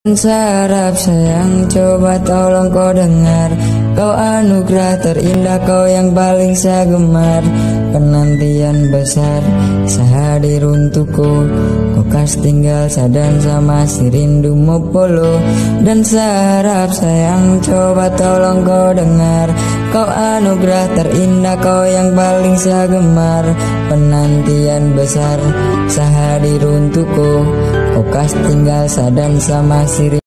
Sarap sayang, coba tolong kau dengar. Kau anugerah terindah, kau yang paling saya gemar. Penantian besar, sehadir untukku. Kau kas tinggal sadan sama si rindu mopolo. Dan sarap sayang, coba tolong kau dengar. Kau anugerah terindah, kau yang paling saya gemar. Penantian besar, sehadir untukku. Kau kas tinggal sadan sama si